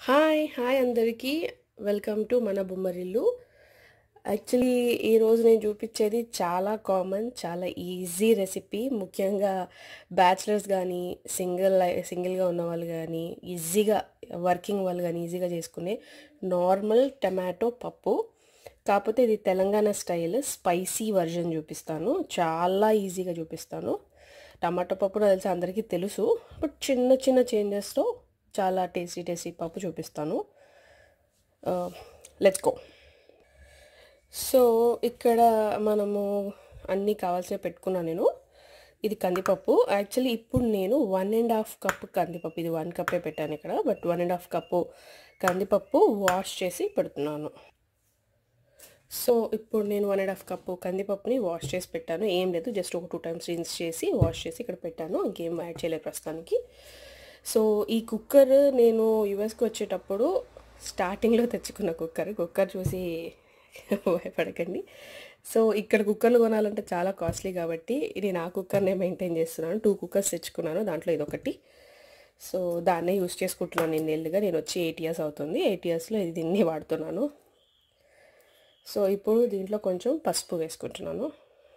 Hi hi అందరికీ welcome to మన Bommarillu. Actually ఈరోజు నేను చూపించేది చాలా కామన్, చాలా ఈజీ రెసిపీ. ముఖ్యంగా బ్యాచిలర్స్ కానీ సింగిల్గా ఉన్న వాళ్ళు కానీ ఈజీగా వర్కింగ్ వాళ్ళు కానీ ఈజీగా చేసుకునే నార్మల్ టమాటో పప్పు. కాకపోతే ఇది తెలంగాణ స్టైల్ స్పైసీ వర్జన్ చూపిస్తాను. చాలా ఈజీగా చూపిస్తాను. టమాటో పప్పు నాకు తెలిసి అందరికీ తెలుసు, బట్ చిన్న చిన్న చేంజెస్తో చాలా టేస్టీ పప్పు చూపిస్తాను. Let's go. సో ఇక్కడ మనము అన్నీ కావాల్సినవి పెట్టుకున్నాను నేను. ఇది కందిపప్పు. యాక్చువల్లీ ఇప్పుడు నేను 1.5 కప్పు కందిపప్పు, ఇది 1 కప్పే పెట్టాను ఇక్కడ, బట్ 1.5 కప్పు కందిపప్పు వాష్ చేసి పెడుతున్నాను. సో ఇప్పుడు నేను 1.5 కప్పు కందిపప్పుని వాష్ చేసి పెట్టాను. ఏం లేదు, జస్ట్ ఒక 2 టైమ్స్ రిన్స్ చేసి వాష్ చేసి ఇక్కడ పెట్టాను. ఇంకేం యాడ్ చేయలేదు ప్రస్తుతానికి. సో ఈ కుక్కర్ నేను యుఎస్కి వచ్చేటప్పుడు స్టార్టింగ్లో తెచ్చుకున్న కుక్కర్ చూసి భయపడకండి. సో ఇక్కడ కుక్కర్లు కొనాలంటే చాలా కాస్ట్లీ కాబట్టి నేను ఆ కుక్కర్నే మెయింటైన్ చేస్తున్నాను. 2 కుక్కర్స్ తెచ్చుకున్నాను, దాంట్లో ఇదొకటి. సో దాన్నే యూస్ చేసుకుంటున్నాను నేను నెల్లుగా. నేను వచ్చి 8 ఇయర్స్ అవుతుంది. 8 ఇయర్స్లో ఇది దీన్ని వాడుతున్నాను. సో ఇప్పుడు దీంట్లో కొంచెం పసుపు వేసుకుంటున్నాను.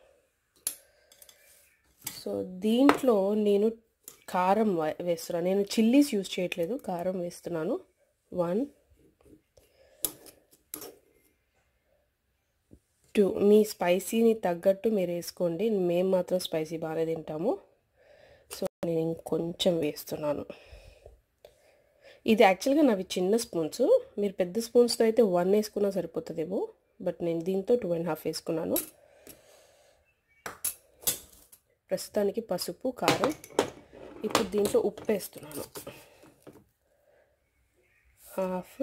సో దీంట్లో నేను కారం వేస్తున్నాను. నేను చిల్లీస్ యూజ్ చేయట్లేదు, కారం వేస్తున్నాను. 1 2 మీ స్పైసీని తగ్గట్టు మీరు వేసుకోండి. మేము మాత్రం స్పైసీ బాగానే తింటాము. సో నేను ఇంకొంచెం వేస్తున్నాను. ఇది యాక్చువల్గా నావి చిన్న స్పూన్స్. మీరు పెద్ద స్పూన్స్తో అయితే 1 వేసుకున్నా సరిపోతుందేమో, బట్ నేను దీంతో 2.5 వేసుకున్నాను. ప్రస్తుతానికి పసుపు, కారం. ఇప్పుడు దీంట్లో ఉప్పు వేస్తున్నాను. 1/2,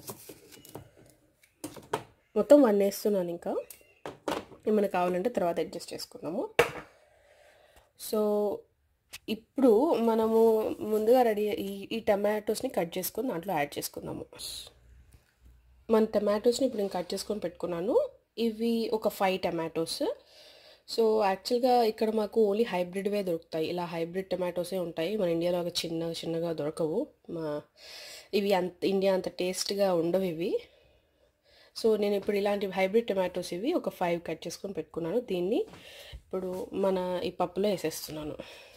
మొత్తం 1 వేస్తున్నాను. ఇంకా ఏమైనా కావాలంటే తర్వాత అడ్జస్ట్ చేసుకున్నాము. సో ఇప్పుడు మనము ముందుగా రెడీ ఈ టమాటోస్ని కట్ చేసుకొని దాంట్లో యాడ్ చేసుకుందాము. మన టమాటోస్ని ఇప్పుడు నేను కట్ చేసుకొని పెట్టుకున్నాను. ఇవి ఒక 5 టమాటోస్. సో యాక్చువల్గా ఇక్కడ మాకు ఓన్లీ హైబ్రిడ్వే దొరుకుతాయి. ఇలా హైబ్రిడ్ టమాటోసే ఉంటాయి. మన ఇండియాలో చిన్నగా దొరకవు. ఇవి ఇండియా అంత టేస్ట్గా ఉండవు ఇవి. సో నేను ఇప్పుడు ఇలాంటి హైబ్రిడ్ టమాటోస్ ఇవి ఒక 5 కట్ చేసుకొని పెట్టుకున్నాను. దీన్ని ఇప్పుడు మన ఈ పప్పులో వేసేస్తున్నాను.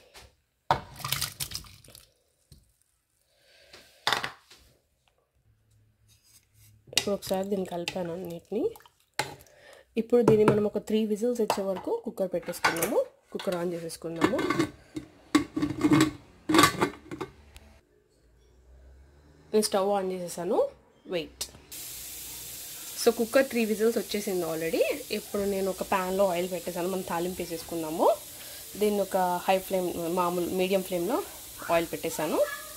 ఇప్పుడు ఒకసారి దీన్ని కలిపాను అన్నిటిని. ఇప్పుడు దీన్ని మనం ఒక 3 విజిల్స్ వచ్చే వరకు కుక్కర్ పెట్టేసుకున్నాము. కుక్కర్ ఆన్ చేసేసుకుందాము. నేను స్టవ్ ఆన్ చేసేసాను. వెయిట్. సో కుక్కర్ 3 విజిల్స్ వచ్చేసింది ఆల్రెడీ. ఇప్పుడు నేను ఒక ప్యాన్లో ఆయిల్ పెట్టేసాను. మనం తాలింపు వేసేసుకుందాము. దీన్ని ఒక హై ఫ్లేమ్, మీడియం ఫ్లేమ్లో ఆయిల్ పెట్టేశాను.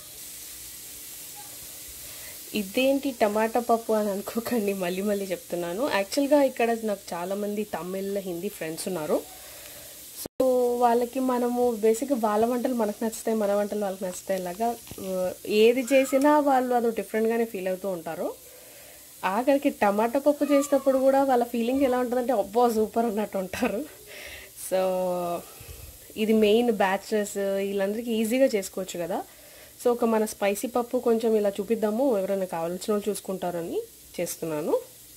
ఇదేంటి టమాటా పప్పు అని అనుకోకండి, మళ్ళీ చెప్తున్నాను. యాక్చువల్గా ఇక్కడ నాకు చాలామంది తమిళ్, హిందీ ఫ్రెండ్స్ ఉన్నారు. సో వాళ్ళకి మనము బేసిక్గా వాళ్ళ వంటలు మనకు నచ్చుతాయి, మన వంటలు వాళ్ళకి నచ్చుతాయి. ఇలాగా ఏది చేసినా వాళ్ళు అదో డిఫరెంట్గానే ఫీల్ అవుతూ ఉంటారు. ఆఖరికి టమాటా పప్పు చేసినప్పుడు కూడా వాళ్ళ ఫీలింగ్ ఎలా ఉంటుందంటే అబ్బో సూపర్ అన్నట్టు ఉంటారు. సో ఇది మెయిన్ బ్యాచిలర్స్ వీళ్ళందరికీ ఈజీగా చేసుకోవచ్చు కదా. సో ఒక మన స్పైసీ పప్పు కొంచెం ఇలా చూపిద్దాము, ఎవరైనా కావాల్సిన వాళ్ళు చూసుకుంటారని చేస్తున్నాను.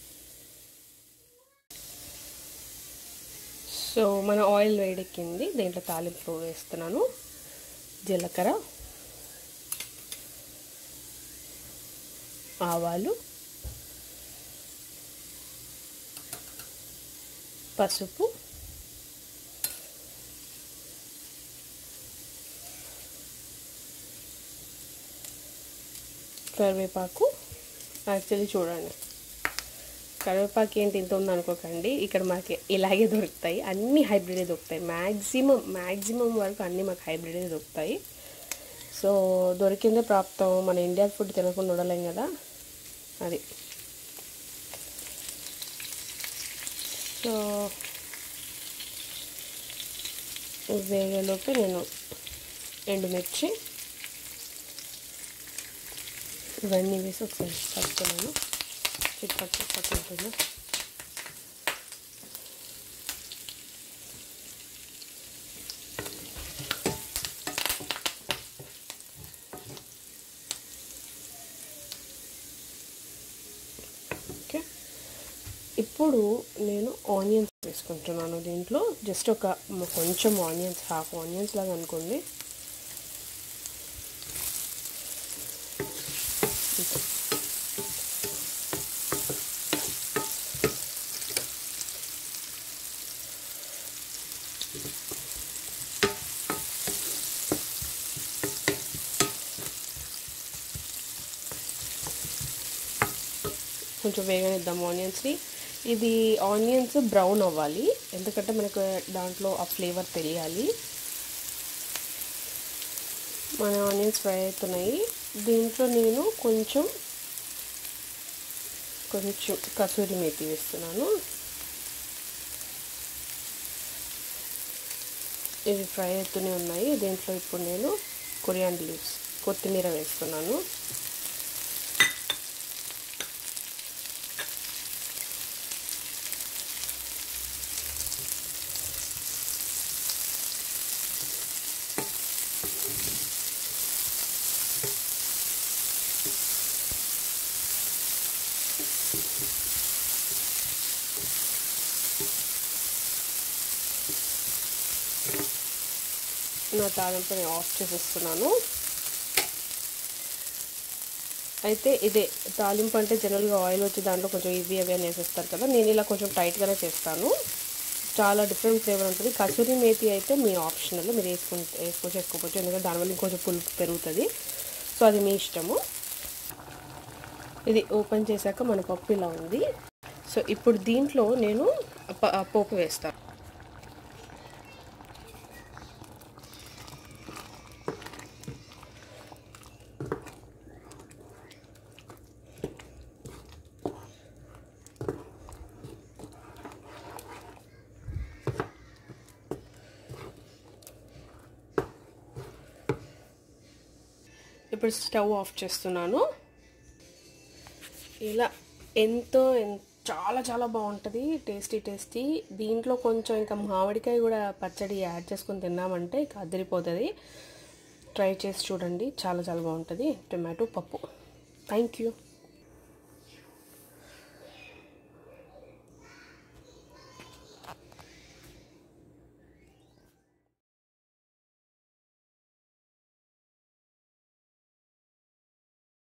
సో మన ఆయిల్ వేడెక్కింది. దీంట్లో తాలింపు వేస్తున్నాను. జీలకర్ర, ఆవాలు, పసుపు, కరివేపాకు. యాక్చువల్లీ చూడండి, కరివేపాకు ఏంటి ఇంత ఉందనుకోకండి, ఇక్కడ మాకు ఇలాగే దొరుకుతాయి. అన్నీ హైబ్రిడే దొరుకుతాయి. మ్యాక్సిమం వరకు అన్నీ మాకు హైబ్రిడే దొరుకుతాయి. సో దొరికిందే ప్రాప్తం. మన ఇండియా ఫుడ్ తినకుండా ఉండలేం కదా, అది. సో వేగలోపు నేను ఎండుమిర్చి ఇవన్నీ వేసి ఒకసారి కలుపుతున్నాను. చిట్పట్లు. ఇప్పుడు నేను ఆనియన్స్ వేసుకుంటున్నాను దీంట్లో. జస్ట్ ఒక కొంచెం ఆనియన్స్, హాఫ్ ఆనియన్స్ లాగా అనుకోండి. కొంచెం వేగనిద్దాం ఆనియన్స్ని. ఇది ఆనియన్స్ బ్రౌన్ అవ్వాలి, ఎందుకంటే మనకు దాంట్లో ఆ ఫ్లేవర్ తెలియాలి. మన ఆనియన్స్ ఫ్రై అవుతున్నాయి. దీంట్లో నేను కొంచెం కసూరి మేతి వేస్తున్నాను. ఇవి ఫ్రై అవుతూనే ఉన్నాయి. దీంట్లో ఇప్పుడు నేను కొరియాండర్ లీవ్స్, కొత్తిమీర వేస్తున్నాను. నా తాలింపుని ఆఫ్ చేసేస్తున్నాను. అయితే ఇదే తాలింపు అంటే జనరల్గా ఆయిల్ వచ్చి దాంట్లో కొంచెం ఇవి అవి అని వేసేస్తారు కదా, నేను ఇలా కొంచెం టైట్గానే చేస్తాను. చాలా డిఫరెంట్ ఫ్లేవర్ ఉంటుంది. కసూరి మేతి అయితే మీ ఆప్షనల్, మీరు వేసుకోవచ్చు, ఎందుకంటే దానివల్ల ఇంకొంచెం పులుపు పెరుగుతుంది. సో అది మీ ఇష్టము. ఇది ఓపెన్ చేశాక మన పప్పు ఇలా ఉంది. సో ఇప్పుడు దీంట్లో నేను పోపు వేస్తాను. ఇప్పుడు స్టవ్ ఆఫ్ చేస్తున్నాను. ఇలా చాలా చాలా బాగుంటుంది, టేస్టీ. దీంట్లో కొంచెం ఇంకా మామిడికాయ కూడా పచ్చడి యాడ్ చేసుకొని తిన్నామంటే ఇక అదిరిపోతుంది. ట్రై చేసి చూడండి, చాలా చాలా బాగుంటుంది టొమాటో పప్పు. Thank you.